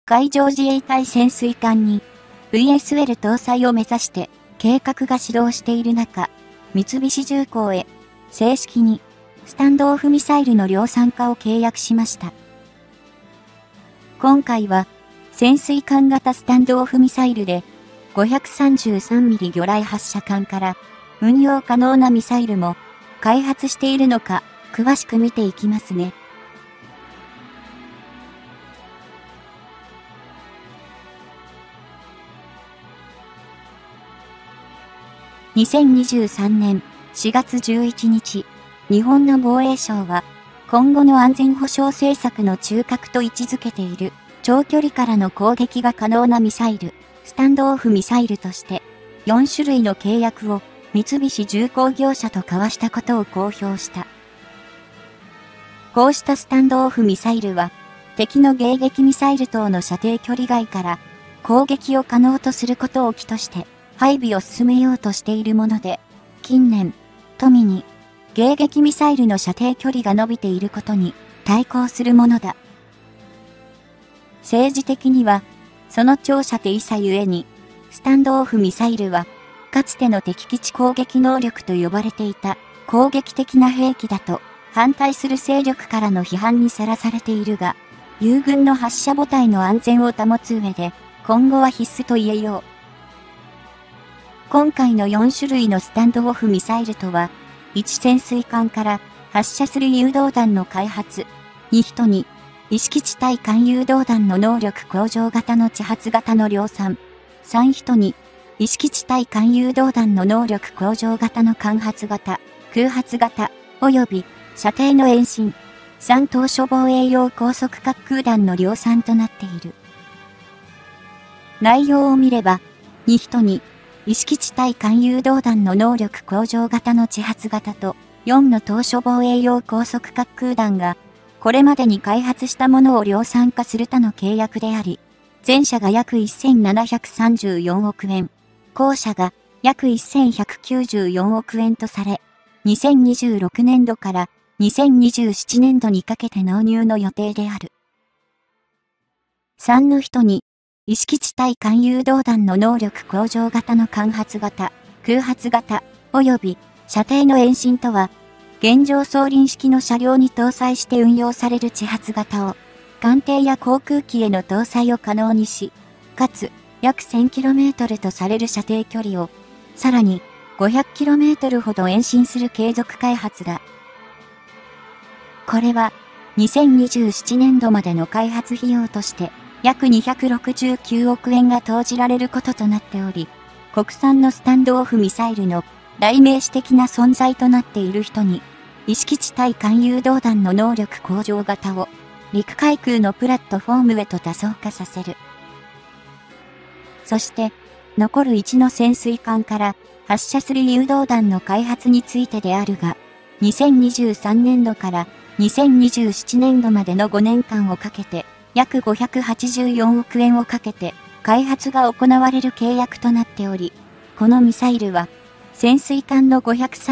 海上自衛隊潜水艦に VSL 搭載を目指して計画が始動している中、三菱重工へ正式にスタンドオフミサイルの量産化を契約しました。今回は潜水艦型スタンドオフミサイルで 533mm 魚雷発射管から運用可能なミサイルも開発しているのか詳しく見ていきますね。2023年4月11日、日本の防衛省は今後の安全保障政策の中核と位置づけている長距離からの攻撃が可能なミサイル、スタンドオフミサイルとして4種類の契約を三菱重工業者と交わしたことを公表した。こうしたスタンドオフミサイルは敵の迎撃ミサイル等の射程距離外から攻撃を可能とすることを起として配備を進めようとしているもので、近年、富に迎撃ミサイルの射程距離が伸びていることに対抗するものだ。政治的には、その長射程差ゆえに、スタンドオフミサイルは、かつての敵基地攻撃能力と呼ばれていた攻撃的な兵器だと反対する勢力からの批判にさらされているが、友軍の発射母体の安全を保つ上で、今後は必須と言えよう。今回の4種類のスタンドオフミサイルとは、1潜水艦から発射する誘導弾の開発、2人に意識地対艦誘導弾の能力向上型の地発型の量産、3人に意識地対艦誘導弾の能力向上型の間発型、空発型、及び射程の延伸、3当初防衛用高速滑空弾の量産となっている。内容を見れば、2人に意識地対艦誘導弾の能力向上型の地発型と4の当初防衛用高速滑空弾がこれまでに開発したものを量産化する他の契約であり、前者が約1734億円、後者が約1194億円とされ、2026年度から2027年度にかけて納入の予定である。3の人に意識地対艦誘導弾の能力向上型の間発型、空発型、及び射程の延伸とは、現状装輪式の車両に搭載して運用される地発型を、艦艇や航空機への搭載を可能にし、かつ約 1000km とされる射程距離を、さらに 500km ほど延伸する継続開発だ。これは、2027年度までの開発費用として、約269億円が投じられることとなっており、国産のスタンドオフミサイルの代名詞的な存在となっている人に、意識地対艦誘導弾の能力向上型を陸海空のプラットフォームへと多層化させる。そして、残る1の潜水艦から発射する誘導弾の開発についてであるが、2023年度から2027年度までの5年間をかけて、約584億円をかけて開発が行われる契約となっており、このミサイルは潜水艦の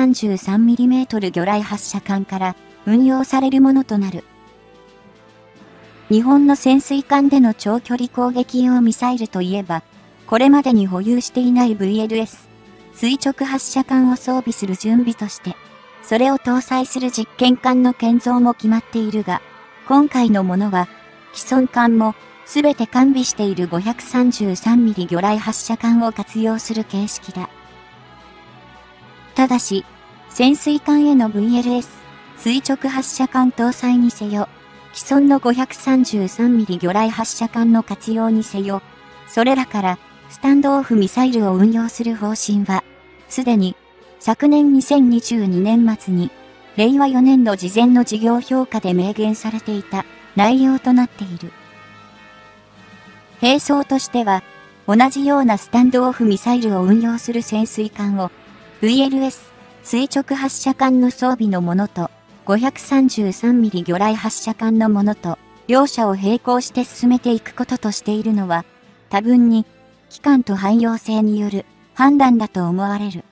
533mm 魚雷発射管から運用されるものとなる。日本の潜水艦での長距離攻撃用ミサイルといえば、これまでに保有していない VLS 垂直発射管を装備する準備として、それを搭載する実験艦の建造も決まっているが、今回のものは、既存艦もすべて完備している 533mm 魚雷発射管を活用する形式だ。ただし、潜水艦への VLS 垂直発射管搭載にせよ、既存の 533mm 魚雷発射管の活用にせよ、それらからスタンドオフミサイルを運用する方針は、すでに昨年2022年末に令和4年度事前の事業評価で明言されていた内容となっている。兵装としては、同じようなスタンドオフミサイルを運用する潜水艦を、VLS 垂直発射管の装備のものと、533mm 魚雷発射管のものと、両者を並行して進めていくこととしているのは、多分に、期間と汎用性による判断だと思われる。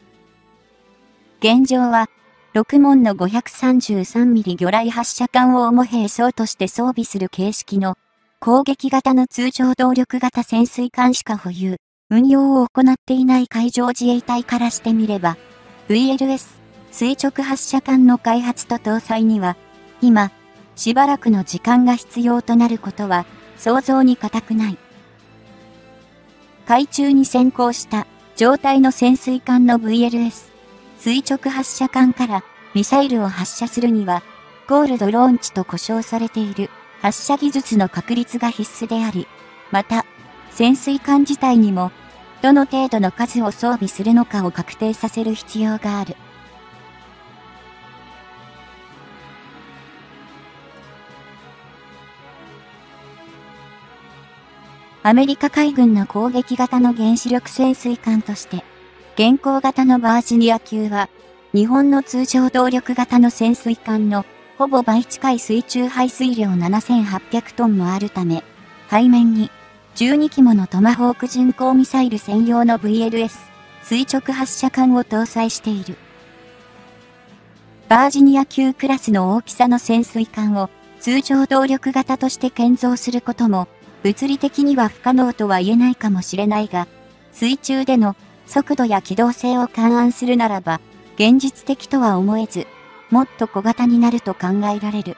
現状は、6門の 533mm 魚雷発射管を主兵装として装備する形式の攻撃型の通常動力型潜水艦しか保有、運用を行っていない海上自衛隊からしてみれば、VLS 垂直発射艦の開発と搭載には、今、しばらくの時間が必要となることは想像に難くない。海中に先行した状態の潜水艦の VLS 垂直発射艦からミサイルを発射するには、コールドローンチと呼称されている発射技術の確立が必須であり、また、潜水艦自体にも、どの程度の数を装備するのかを確定させる必要がある。アメリカ海軍の攻撃型の原子力潜水艦として、現行型のバージニア級は、日本の通常動力型の潜水艦のほぼ倍近い水中排水量7800トンもあるため、背面に12機ものトマホーク巡航ミサイル専用の VLS 垂直発射艦を搭載している。バージニア級クラスの大きさの潜水艦を通常動力型として建造することも物理的には不可能とは言えないかもしれないが、水中での速度や機動性を勘案するならば、現実的とは思えず、もっと小型になると考えられる。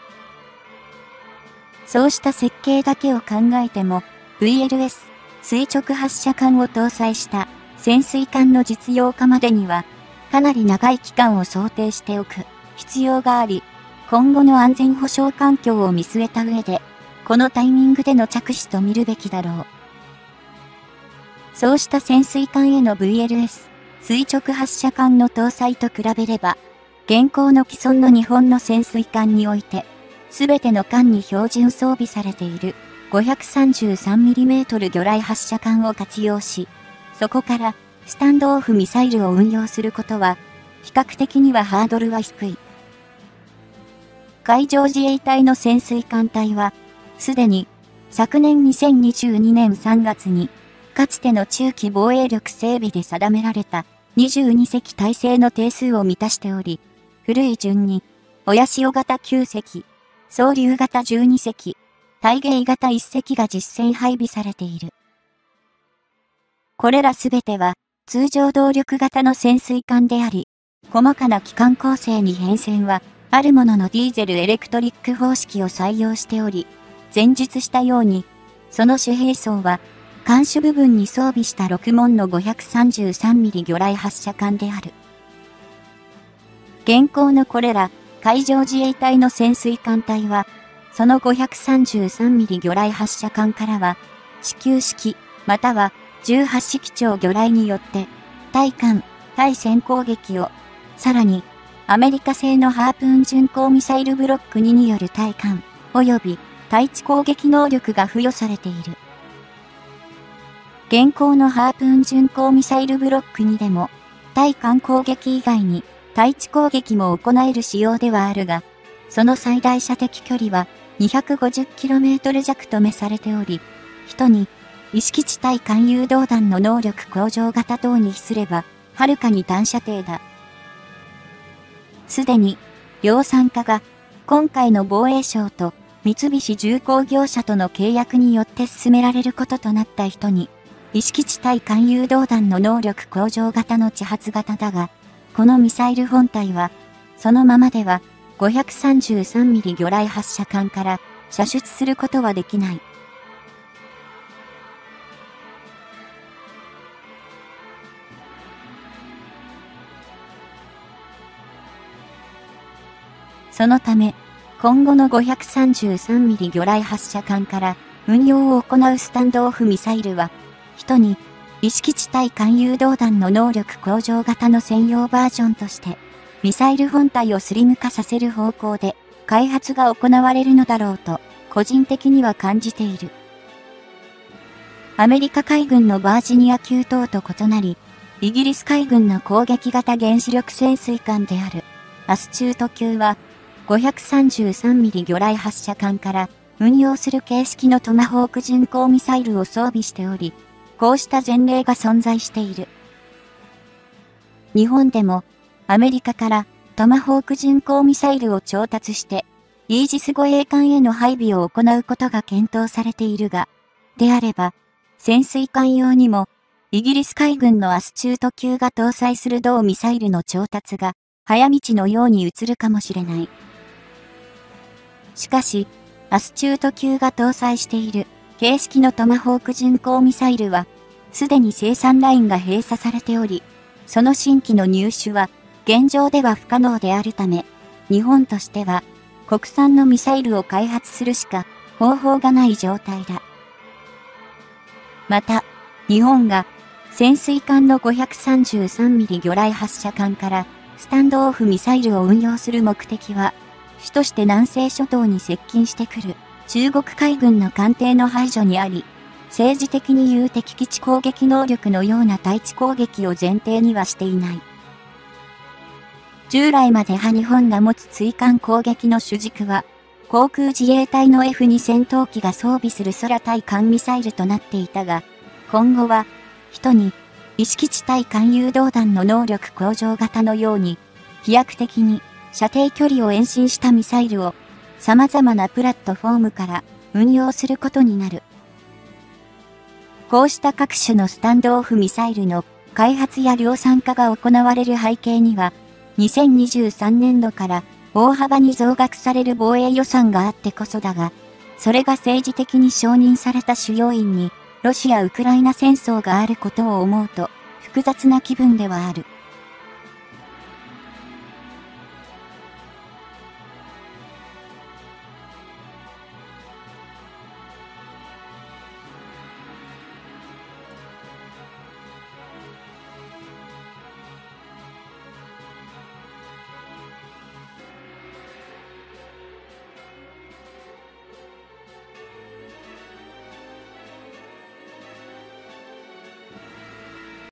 そうした設計だけを考えても、VLS 垂直発射艦を搭載した潜水艦の実用化までには、かなり長い期間を想定しておく必要があり、今後の安全保障環境を見据えた上で、このタイミングでの着手と見るべきだろう。そうした潜水艦への VLS 垂直発射艦の搭載と比べれば、現行の既存の日本の潜水艦において、すべての艦に標準装備されている 533mm 魚雷発射管を活用し、そこからスタンドオフミサイルを運用することは、比較的にはハードルは低い。海上自衛隊の潜水艦隊は、すでに昨年2022年3月に、かつての中期防衛力整備で定められた22隻体制の定数を満たしており、古い順に、親潮型9隻、総流型12隻、大芸型1隻が実戦配備されている。これらすべては、通常動力型の潜水艦であり、細かな機関構成に変遷は、あるもののディーゼルエレクトリック方式を採用しており、前述したように、その主兵装は、艦首部分に装備した6門の 533mm 魚雷発射艦である。現行のこれら、海上自衛隊の潜水艦隊は、その 533mm 魚雷発射艦からは、支給式、または18式超魚雷によって、対艦、対戦攻撃を、さらに、アメリカ製のハープーン巡航ミサイルブロック2による対艦、及び対地攻撃能力が付与されている。現行のハープーン巡航ミサイルブロック2でも、対艦攻撃以外に対地攻撃も行える仕様ではあるが、その最大射程距離は 250km 弱とめされており、人に意識地対艦誘導弾の能力向上型等に比すれば、はるかに短射程だ。すでに、量産化が、今回の防衛省と三菱重工業者との契約によって進められることとなった人に、意識地対艦誘導弾の能力向上型の地発型だが、このミサイル本体は、そのままでは 533mm 魚雷発射管から射出することはできない。そのため、今後の 533mm 魚雷発射管から運用を行うスタンドオフミサイルは、人に意識地対艦誘導弾の能力向上型の専用バージョンとして、ミサイル本体をスリム化させる方向で開発が行われるのだろうと、個人的には感じている。アメリカ海軍のバージニア級等と異なり、イギリス海軍の攻撃型原子力潜水艦であるアスチュート級は、533mm 魚雷発射管から運用する形式のトマホーク巡航ミサイルを装備しており、こうした前例が存在している。日本でもアメリカからトマホーク巡航ミサイルを調達してイージス護衛艦への配備を行うことが検討されているが、であれば、潜水艦用にも、イギリス海軍のアスチュート級が搭載する同ミサイルの調達が、早道のように移るかもしれない。しかし、アスチュート級が搭載している、形式のトマホーク巡航ミサイルは、すでに生産ラインが閉鎖されており、その新規の入手は、現状では不可能であるため、日本としては、国産のミサイルを開発するしか方法がない状態だ。また、日本が潜水艦の 533mm 魚雷発射管からスタンドオフミサイルを運用する目的は、主として南西諸島に接近してくる中国海軍の艦艇の排除にあり、政治的に有敵基地攻撃能力のような対地攻撃を前提にはしていない。従来まで日本が持つ追艦攻撃の主軸は、航空自衛隊の F2 戦闘機が装備する空対艦ミサイルとなっていたが、今後は、1、意識地対艦誘導弾の能力向上型のように、飛躍的に射程距離を延伸したミサイルを、様々なプラットフォームから運用することになる。こうした各種のスタンドオフミサイルの開発や量産化が行われる背景には、2023年度から大幅に増額される防衛予算があってこそだが、それが政治的に承認された主要因に、ロシア・ウクライナ戦争があることを思うと、複雑な気分ではある。